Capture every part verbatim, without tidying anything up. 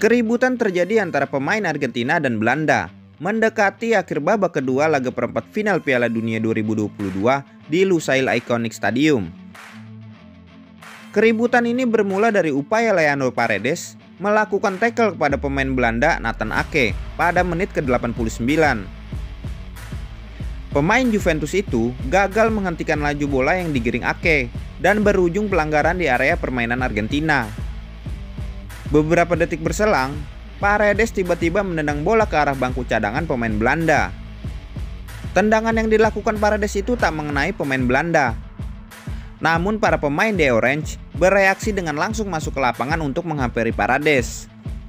Keributan terjadi antara pemain Argentina dan Belanda mendekati akhir babak kedua laga perempat final Piala Dunia dua ribu dua puluh dua di Lusail Iconic Stadium. Keributan ini bermula dari upaya Leandro Paredes melakukan tackle kepada pemain Belanda Nathan Ake pada menit ke delapan puluh sembilan. Pemain Juventus itu gagal menghentikan laju bola yang digiring Ake dan berujung pelanggaran di area permainan Argentina. Beberapa detik berselang, Paredes tiba-tiba menendang bola ke arah bangku cadangan pemain Belanda. Tendangan yang dilakukan Paredes itu tak mengenai pemain Belanda. Namun para pemain The Orange bereaksi dengan langsung masuk ke lapangan untuk menghampiri Paredes.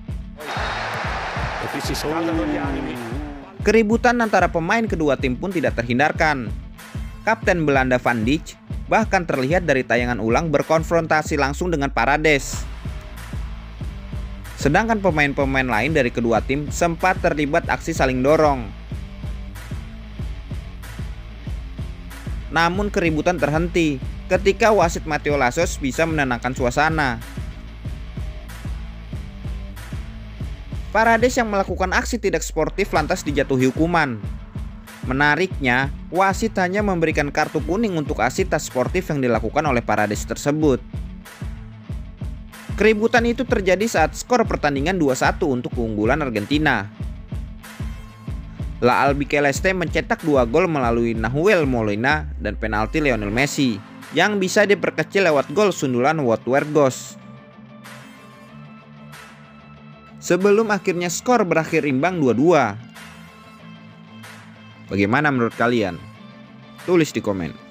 Keributan antara pemain kedua tim pun tidak terhindarkan. Kapten Belanda Van Dijk bahkan terlihat dari tayangan ulang berkonfrontasi langsung dengan Paredes. Sedangkan pemain-pemain lain dari kedua tim sempat terlibat aksi saling dorong. Namun keributan terhenti ketika wasit Mateo Lasos bisa menenangkan suasana. Paredes yang melakukan aksi tidak sportif lantas dijatuhi hukuman. Menariknya, wasit hanya memberikan kartu kuning untuk aksi tak sportif yang dilakukan oleh Paredes tersebut. Keributan itu terjadi saat skor pertandingan dua satu untuk keunggulan Argentina. La Albiceleste mencetak dua gol melalui Nahuel Molina dan penalti Lionel Messi yang bisa diperkecil lewat gol sundulan Wout Weghorst. Sebelum akhirnya skor berakhir imbang dua dua. Bagaimana menurut kalian? Tulis di komen.